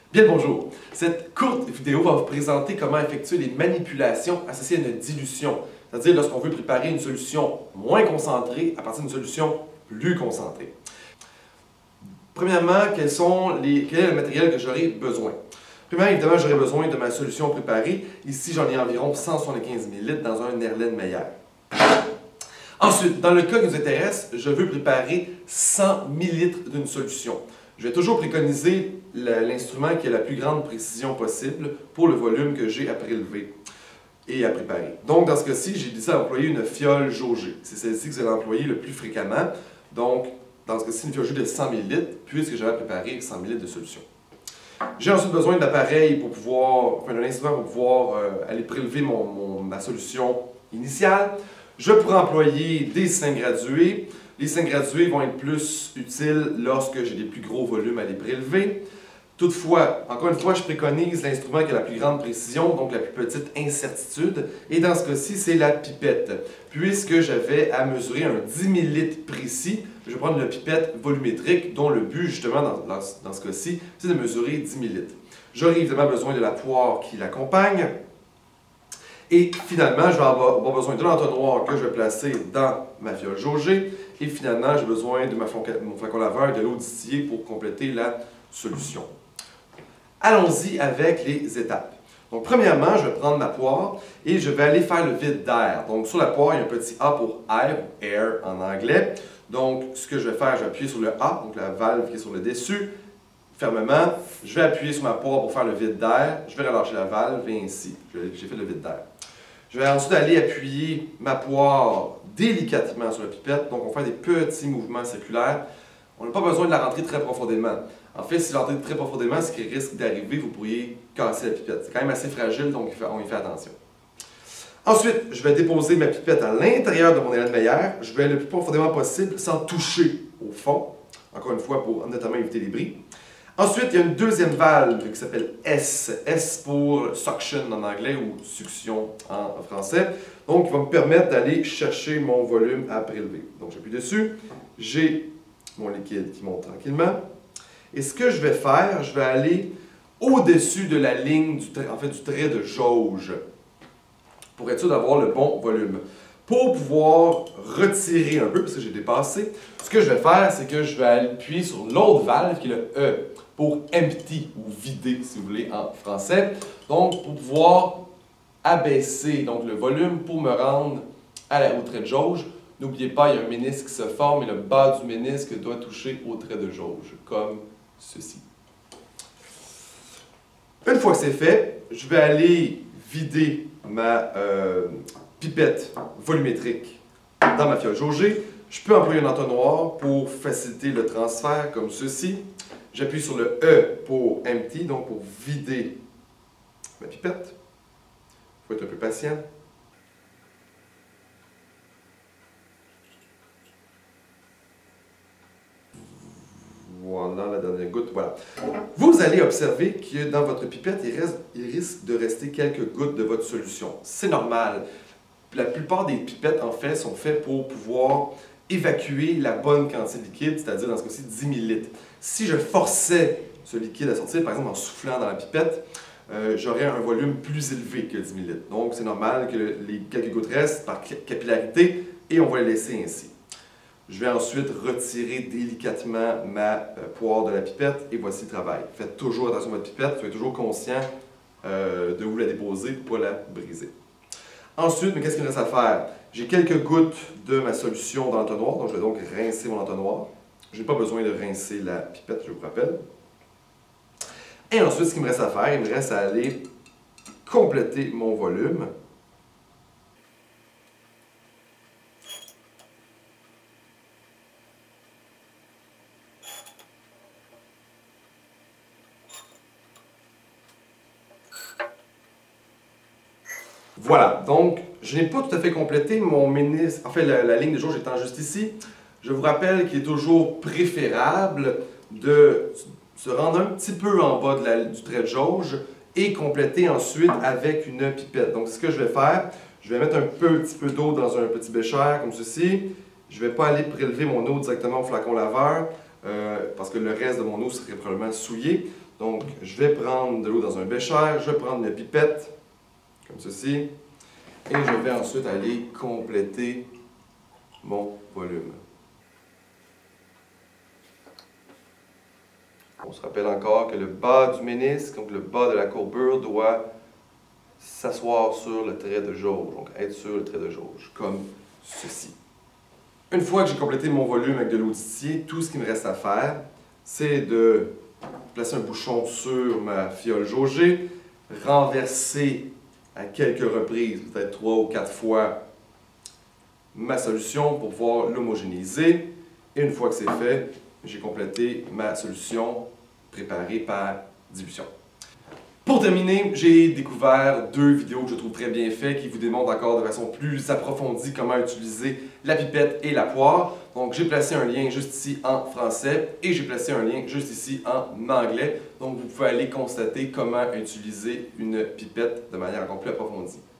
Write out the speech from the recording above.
Bien le bonjour! Cette courte vidéo va vous présenter comment effectuer les manipulations associées à une dilution, c'est-à-dire lorsqu'on veut préparer une solution moins concentrée à partir d'une solution plus concentrée. Premièrement, quel est le matériel que j'aurai besoin? Premièrement, évidemment, j'aurai besoin de ma solution préparée. Ici, j'en ai environ 175 ml dans un Erlen Meyer. Ensuite, dans le cas qui nous intéresse, je veux préparer 100 ml d'une solution. Je vais toujours préconiser l'instrument qui a la plus grande précision possible pour le volume que j'ai à prélever et à préparer. Donc, dans ce cas-ci, j'ai décidé d'employer une fiole jaugée. C'est celle-ci que vous allez employer le plus fréquemment. Donc, dans ce cas-ci, une fiole jaugée de 100 ml, puisque j'avais préparé 100 ml de solution. J'ai ensuite besoin d'appareils pour pouvoir, d'un instrument pour pouvoir aller prélever ma solution initiale. Je pourrais employer des seins gradués. Les seins gradués vont être plus utiles lorsque j'ai des plus gros volumes à les prélever. Toutefois, encore une fois, je préconise l'instrument qui a la plus grande précision, donc la plus petite incertitude. Et dans ce cas-ci, c'est la pipette. Puisque j'avais à mesurer un 10 ml précis, je vais prendre une pipette volumétrique dont le but, justement, dans ce cas-ci, c'est de mesurer 10 ml. J'aurai évidemment besoin de la poire qui l'accompagne. Et finalement, je vais avoir besoin de l'entonnoir que je vais placer dans ma fiole jaugée. Et finalement, j'ai besoin de mon flacon laveur et de l'eau distillée pour compléter la solution. Allons-y avec les étapes. Donc, premièrement, je vais prendre ma poire et je vais aller faire le vide d'air. Donc, sur la poire, il y a un petit A pour air, ou air en anglais. Donc, ce que je vais faire, je vais appuyer sur le A, donc la valve qui est sur le dessus, fermement. Je vais appuyer sur ma poire pour faire le vide d'air. Je vais relâcher la valve et ainsi. J'ai fait le vide d'air. Je vais ensuite aller appuyer ma poire délicatement sur la pipette. Donc, on fait des petits mouvements circulaires. On n'a pas besoin de la rentrer très profondément. En fait, si vous rentrez très profondément, ce qui risque d'arriver, vous pourriez casser la pipette. C'est quand même assez fragile, donc on y fait attention. Ensuite, je vais déposer ma pipette à l'intérieur de mon Erlen Meyer. Je vais aller le plus profondément possible sans toucher au fond. Encore une fois, pour notamment éviter les bris. Ensuite, il y a une deuxième valve qui s'appelle S. S pour suction en anglais ou succion en français. Donc, qui va me permettre d'aller chercher mon volume à prélever. Donc, j'appuie dessus. J'ai mon liquide qui monte tranquillement. Et ce que je vais faire, je vais aller au-dessus de la ligne du trait de jauge pour être sûr d'avoir le bon volume. Pour pouvoir retirer un peu, parce que j'ai dépassé, ce que je vais faire, c'est que je vais appuyer sur l'autre valve qui est le E pour empty ou vider, si vous voulez, en français. Donc, pour pouvoir abaisser donc, le volume pour me rendre au trait de jauge. N'oubliez pas, il y a un ménisque qui se forme et le bas du ménisque doit toucher au trait de jauge, comme ceci. Une fois que c'est fait, je vais aller vider ma pipette volumétrique dans ma fiole jaugée. Je peux employer un entonnoir pour faciliter le transfert, comme ceci. J'appuie sur le E pour empty, donc pour vider ma pipette. Il faut être un peu patient. Voilà, la dernière goutte, voilà. Vous allez observer que dans votre pipette, il risque de rester quelques gouttes de votre solution. C'est normal. La plupart des pipettes, en fait, sont faites pour pouvoir évacuer la bonne quantité de liquide, c'est-à-dire dans ce cas-ci 10 ml. Si je forçais ce liquide à sortir, par exemple en soufflant dans la pipette, j'aurais un volume plus élevé que 10 ml. Donc, c'est normal que les quelques gouttes restent par capillarité et on va les laisser ainsi. Je vais ensuite retirer délicatement ma poire de la pipette et voici le travail. Faites toujours attention à votre pipette, soyez toujours conscient de où la déposer pour ne pas la briser. Ensuite, qu'est-ce qu'il me reste à faire? J'ai quelques gouttes de ma solution dans l'entonnoir, donc je vais donc rincer mon entonnoir. Je n'ai pas besoin de rincer la pipette, je vous rappelle. Et ensuite, ce qu'il me reste à faire, il me reste à aller compléter mon volume. Voilà, donc je n'ai pas tout à fait complété mon ménisque, en fait la ligne de jauge étant juste ici. Je vous rappelle qu'il est toujours préférable de se rendre un petit peu en bas du trait de jauge et compléter ensuite avec une pipette. Donc ce que je vais faire, je vais mettre un petit peu d'eau dans un petit bécher comme ceci. Je ne vais pas aller prélever mon eau directement au flacon laveur parce que le reste de mon eau serait probablement souillé. Donc, je vais prendre de l'eau dans un bécher, je vais prendre une pipette, comme ceci, et je vais ensuite aller compléter mon volume. On se rappelle encore que le bas du ménisque, donc le bas de la courbure, doit s'asseoir sur le trait de jauge, donc être sur le trait de jauge, comme ceci. Une fois que j'ai complété mon volume avec de l'eau distillée, tout ce qui me reste à faire, c'est de placer un bouchon sur ma fiole jaugée, renverser à quelques reprises, peut-être 3 ou 4 fois, ma solution pour pouvoir l'homogénéiser. Et une fois que c'est fait, j'ai complété ma solution préparée par dilution. Pour terminer, j'ai découvert 2 vidéos que je trouve très bien faites qui vous démontrent encore de façon plus approfondie comment utiliser la pipette et la poire. Donc j'ai placé un lien juste ici en français et j'ai placé un lien juste ici en anglais. Donc vous pouvez aller constater comment utiliser une pipette de manière encore plus approfondie.